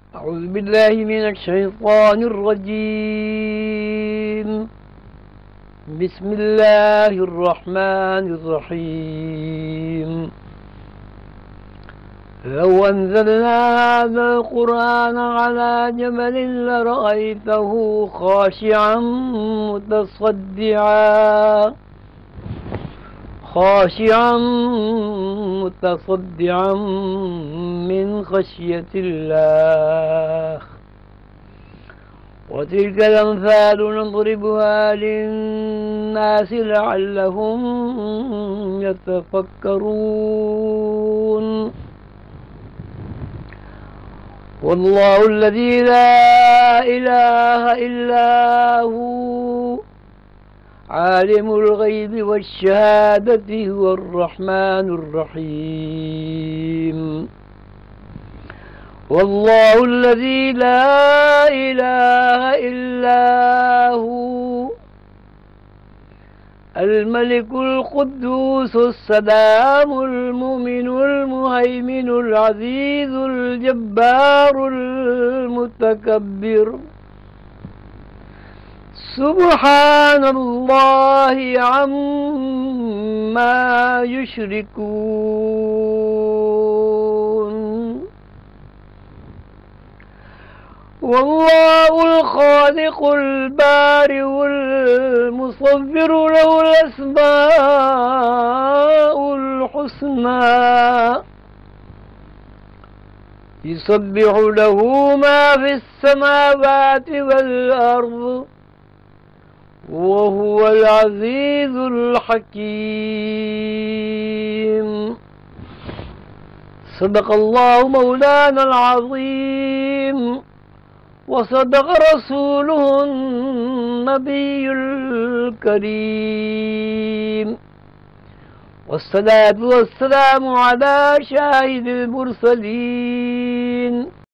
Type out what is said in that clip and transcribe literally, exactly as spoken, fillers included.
أعوذ بالله من الشيطان الرجيم. بسم الله الرحمن الرحيم. لو أنزلنا هذا القرآن على جبل لرأيته خاشعا متصدعا خاشعا متصدعا من خشية الله. وتلك الأمثال نضربها للناس لعلهم يتفكرون. والله الذي لا إله إلا هو عالم الغيب والشهادة هو الرحمن الرحيم. والله الذي لا إله إلا هو الملك القدوس السلام المؤمن المهيمن العزيز الجبار المتكبر. سبحان الله عما يشركون. والله الخالق البارئ المصور له الأسماء الحسنى يسبح له ما في السماوات والأرض وهو العزيز الحكيم. صدق الله مولانا العظيم وصدق رسوله النبي الكريم. والصلاة والسلام على شاهد المرسلين